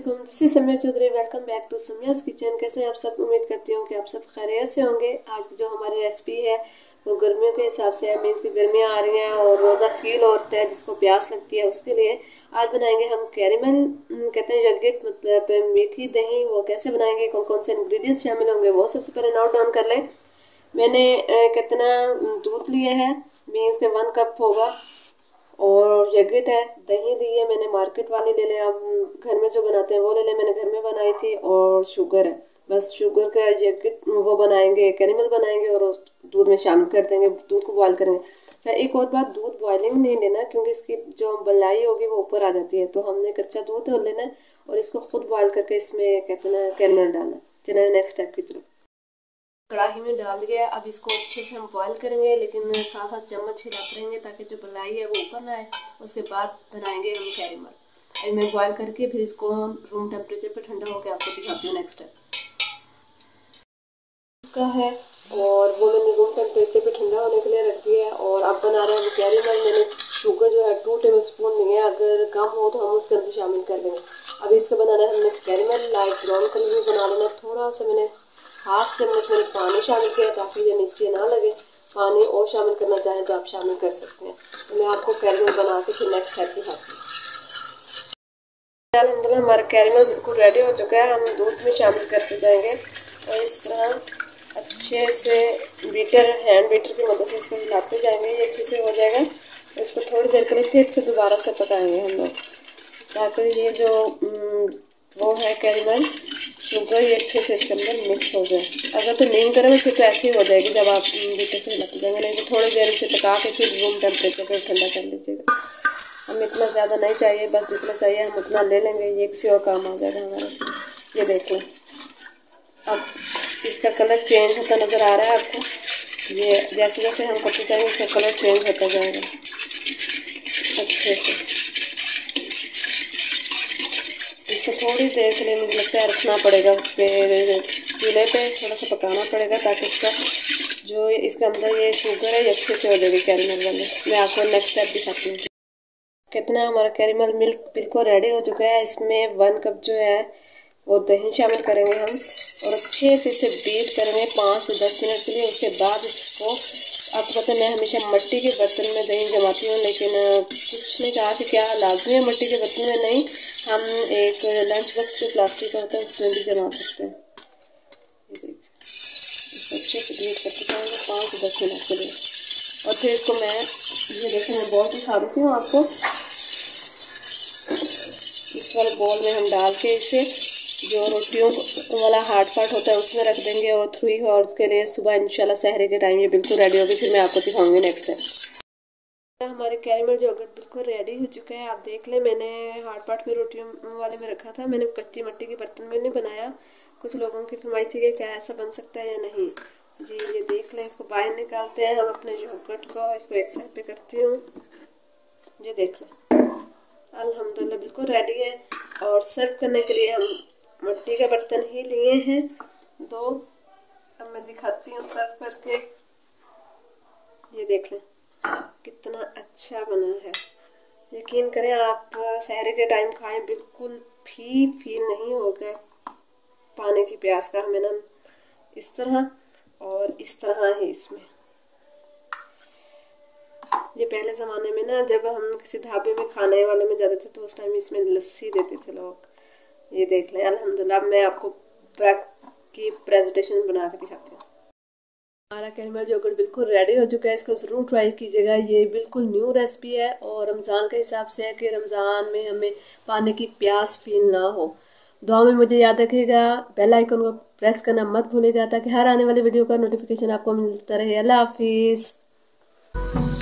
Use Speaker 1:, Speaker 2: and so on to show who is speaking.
Speaker 1: वालेकुम, this is Samya Chaudhary. Welcome back to Samya's kitchen. कैसे हैं आप सब? उम्मीद करती हूँ कि आप सब खैरियत से होंगे। आज जो हमारी रेसिपी है वो गर्मियों के हिसाब से है। मीन्स की गर्मियाँ आ रही हैं और रोज़ा फील होता है, जिसको प्यास लगती है उसके लिए आज बनाएंगे हम कैरेमल कहते हैं योगर्ट, मतलब मीठी दही। वो कैसे बनाएंगे, कौन कौन से इंग्रेडिएंट्स शामिल होंगे वो सबसे पहले नोट डाउन कर लें। मैंने कितना दूध लिए है, मीन्स के 1 कप होगा। और योगर्ट है, दही ली है मैंने, मार्केट वाली ले लें, आप घर में जो बनाते हैं वो ले लें, मैंने घर में बनाई थी। और शुगर है, बस शुगर का योगर्ट वो बनाएंगे, कैरेमल बनाएंगे और दूध में शामिल कर देंगे, दूध को बॉयल करेंगे। अच्छा, एक और बात, दूध बॉयलिंग नहीं लेना क्योंकि इसकी जो मलाई होगी वो ऊपर आ जाती है, तो हमने कच्चा दूध लेना है और इसको खुद बॉयल करके इसमें कहते हैं कैरेमल डालना। चलिए नेक्स्ट स्टेप की तरफ। कढ़ाई में डाल दिया, अब इसको अच्छे से हम बॉयल करेंगे, लेकिन साथ साथ चम्मच हिलाते रहेंगे ताकि जो मलाई है वो ऊपर ना आए। उसके बाद बनाएंगे हम कैरेमल। अभी मैं बॉयल करके फिर इसको रूम टेम्परेचर पे ठंडा होकर आपको दिखाती हूँ नेक्स्ट टाइम का है। और वो मैंने रूम टेम्परेचर पे ठंडा होने के लिए रख दिया है। और अब बना रहे हैं कैरेमल। मैंने शुगर जो है 2 टेबल स्पून ली है, अगर कम हो तो हम उसके अंदर शामिल कर देंगे। अभी इसका बनाना है हमने कैरेमल, लाइट ब्राउन कलर में बना लेना। थोड़ा सा मैंने 1/2 चम्मच मैंने पानी शामिल किया ताकि ये नीचे ना लगे। पानी और शामिल करना चाहें तो आप शामिल कर सकते हैं। तो मैं आपको कैरेमल बना के फिर नेक्स्ट स्टेप दिखाती हूँ। अल्हम्दुलिल्लाह हमारा कैरेमल बिल्कुल रेडी हो चुका है। हम दूध में शामिल करते जाएंगे और इस तरह अच्छे से हैंड बीटर की मदद से इसको हिलाते जाएंगे। ये अच्छे से हो जाएगा। और इसको थोड़ी देर के लिए फिर से दोबारा से पकाएंगे हम लोग, ताकि ये जो वो है कैरेमल शुगर ये अच्छे से इसके अंदर मिक्स हो जाए। अगर तो नहीं करेंगे फिर तो ऐसे ही हो जाएगी जब आप बीटर से हिलाते जाएंगे, नहीं तो थोड़ी देर से पका के फिर रूम टेम्परेचर पर ठंडा कर लीजिएगा। हमें इतना ज़्यादा नहीं चाहिए, बस जितना चाहिए हम उतना ले लेंगे, ये किसी और काम आ जाएगा हमारा। ये देखें, अब इसका कलर चेंज होता नज़र आ रहा है आपको। ये जैसे जैसे हम करते जाएंगे इसका कलर चेंज होता जाएगा अच्छे से। इसको थोड़ी देर के लिए मुझे लगता है रखना पड़ेगा, उस पर चूल्हे पे थोड़ा सा पकाना पड़ेगा ताकि इसका जो इसके अंदर ये शुगर है ये अच्छे से हो जाएगी कैरेमल वाले। मैं आपको नेक्स्ट स्टेप दिखाती हूँ। कितना हमारा कैरेमल मिल्क बिल्कुल रेडी हो चुका है। इसमें 1 कप जो है वो दही शामिल करेंगे हम और अच्छे से इसे बीट करेंगे 5 से 10 मिनट के लिए। उसके बाद इसको, आपको पता है मैं हमेशा मिट्टी के बर्तन में दही जमाती हूँ, लेकिन कुछ ने कहा कि क्या लाजमी है मिट्टी के बर्तन में? नहीं, हम एक लंच बॉक्स जो प्लास्टिक का होता है उसमें भी जमा सकते हैं। ये देखिए, इसको अच्छे से बीट करते जाएंगे 5 से 10 मिनट के लिए। और फिर इसको मैं ये देखें, मैं बॉल दिखा देती हूँ आपको। इस वाले बॉल में हम डाल के इसे जो रोटियों वाला हार्ड पार्ट होता है उसमें रख देंगे और 3 आवर्स के लिए सुबह इंशाल्लाह सहरे के टाइम ये बिल्कुल रेडी होगी। फिर मैं आपको दिखाऊंगी नेक्स्ट टाइम। हमारे कैरेमल योगर्ट बिल्कुल रेडी हो चुका है, आप देख लें। मैंने हार्ड पार्ट में रोटियों वाले में रखा था, मैंने कच्ची मिट्टी के बर्तन में नहीं बनाया। कुछ लोगों की फरमाइश थी कि क्या ऐसा बन सकता है या नहीं। जी ये देख लें, इसको बाहर निकालते हैं हम अपने योगर्ट को। इसको एक साइड पे करती हूँ, ये देख लें अल्हम्दुलिल्लाह बिल्कुल रेडी है। और सर्व करने के लिए हम मिट्टी का बर्तन ही लिए हैं 2। अब मैं दिखाती हूँ सर्व करके। ये देख लें कितना अच्छा बना है। यकीन करें आप सहरे के टाइम खाएं, बिल्कुल भी फील नहीं होगा पानी की प्यास का। हमें ना इस तरह और इस तरह ही इसमें, ये पहले ज़माने में ना जब हम किसी ढाबे में खाने वाले में जाते थे तो उस टाइम इसमें लस्सी देते थे लोग। ये देख लें अल्हम्दुलिल्लाह। मैं आपको ब्रेड की प्रेजेंटेशन बना के दिखाती हूँ। हमारा कैरेमल योगर्ट बिल्कुल रेडी हो चुका है, इसको ज़रूर ट्राई कीजिएगा। ये बिल्कुल न्यू रेसिपी है और रमज़ान के हिसाब से है कि रमज़ान में हमें पानी की प्यास फील ना हो। दुआ में मुझे याद रखिएगा, बेल आइकन को प्रेस करना मत भूलिएगा ताकि हर आने वाली वीडियो का नोटिफिकेशन आपको मिलता रहे। अल्लाह हाफिज़।